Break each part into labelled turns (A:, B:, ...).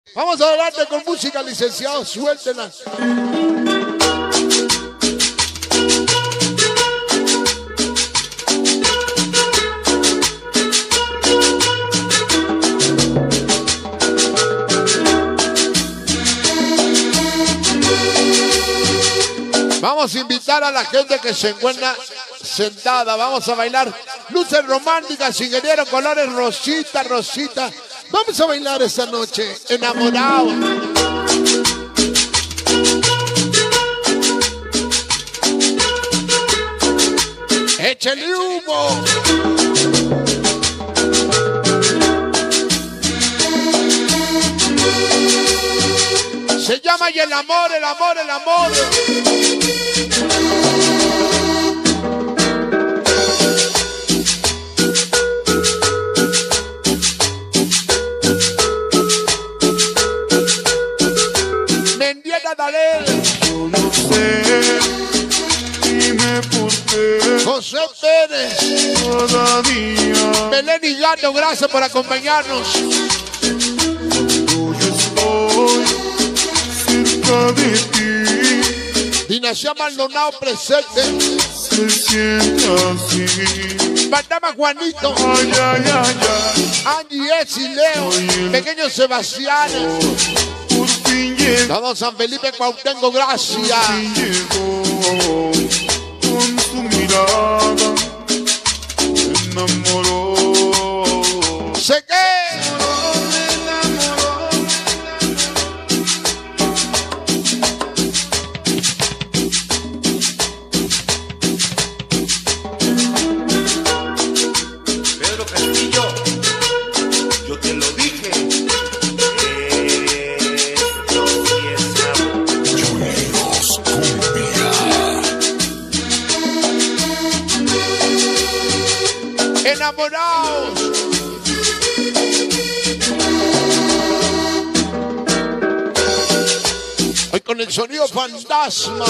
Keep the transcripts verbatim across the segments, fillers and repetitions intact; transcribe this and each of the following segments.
A: Vamos adelante con música, licenciado, suéltela. Vamos a invitar a la gente que se encuentra sentada. Vamos a bailar luces románticas, ingeniero, colores, rosita, rosita. Vamos a bailar esta noche, enamorados. Échale humo. Se llama y el amor, el amor, el amor. Mendieta Dalel.
B: Yo no sé, dime por qué.
A: José Pérez.
B: Todavía.
A: Belén y Gato, gracias por acompañarnos.
B: Yo estoy cerca de ti.
A: Dinastía Maldonado presente.
B: Se siente así.
A: Mandama Juanito.
B: Ay, ay, ay, ay.
A: Angie, Esi, Leo. Pequeño Sebastián.
B: Por fin llegó.
A: Todo San Felipe Cuauhtémoc, gracias.
B: Por fin llegó. Con su mirada me enamoró.
A: Sé que
C: Pedro Castillo, yo te lo dije. Esto sí es amor.
D: Juniors Cumbia.
A: enamorados. Hoy con el sonido fantasma.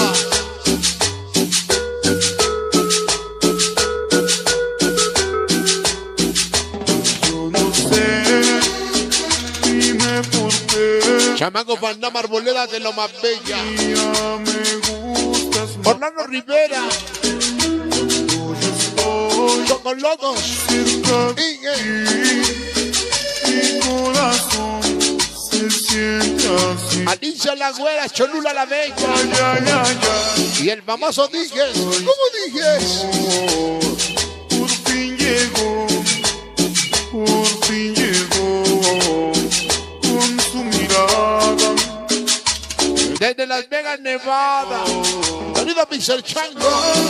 B: Yo no sé, dime por qué.
A: Chamaco Fantasma Arboleda de lo más bella.
B: Ya me gustas más.
A: Orlando Rivera.
B: Yo estoy
A: Chocos Locos.
B: cerca de
A: Inge.
B: ti. Mi corazón se siente así.
A: Alicia La Güera, Cholula La Bella.
B: Ay, ay, ay, ay.
A: Y el famoso Dijes. ¿Cómo Dijes?
B: Por fin llegó, por fin llegó, con su mirada.
A: Desde Las Vegas, Nevada. Sonido Pixel Chango.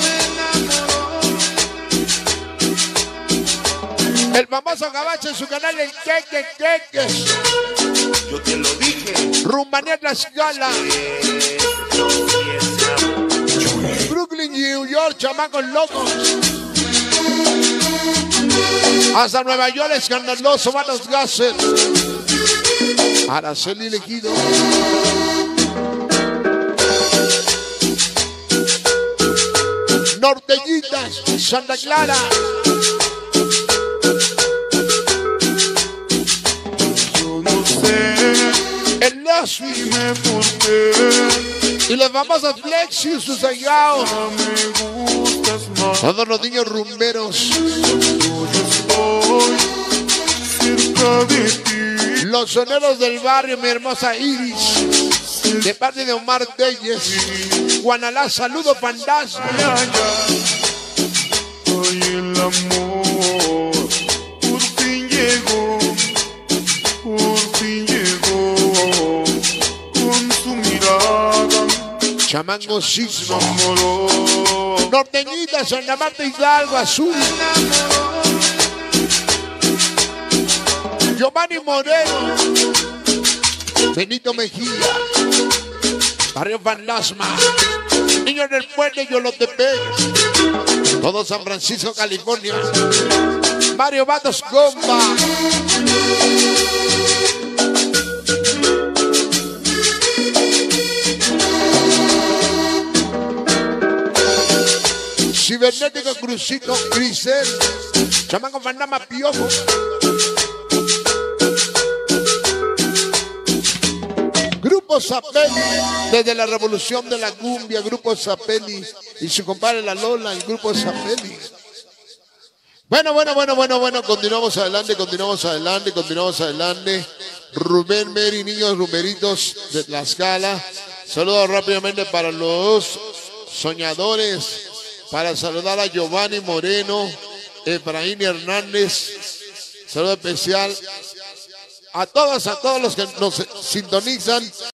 A: El famoso Gabacho en su canal El Queque Queques.
C: Yo te lo dije.
A: Rumania Tlaxcala.
C: Esto sí es amor.
A: Brooklyn, New York, chamacos locos. Hasta Nueva York, escandaloso, Manos Gases. Araceli Elegido. Norteñitas, Santa Clara.
B: Yo no sé,
A: El Leslie.
B: dime por qué.
A: Y los famosos Flexi, sus allegados.
B: Ya me gustas más.
A: Todos los niños rumberos.
B: Yo estoy cerca de ti.
A: Los soneros del barrio, mi hermosa Iris. De parte de Omar Telles. Guanalá, saludo fantasma.
B: Ay, ay, ay. Ay, el amor por fin llegó, por fin llegó, con su mirada
A: Chamango Sismo.
B: enamoró.
A: Norteñita, Santa Marta Hidalgo, Azul. Giovanni Moreno. Benito Mejía. Barrio Fantasma. Niños del Puente, Yolotepec. Todo San Francisco, California. Mario Matos Gomba. Cibernético Crucito, Grisel. Chamaco Fantasma Piojo. Grupo Zapelli, desde la revolución de la cumbia, Grupo Zapelli. Y su compadre La Lola, el Grupo Zapelli. Bueno, bueno, bueno, bueno, bueno, continuamos adelante, continuamos adelante, continuamos adelante. Rubén Meri, niños rumeritos de Tlaxcala. Saludos rápidamente para los soñadores, para saludar a Giovanni Moreno, Efraín Hernández. Saludo especial a todos, a todos los que nos sintonizan.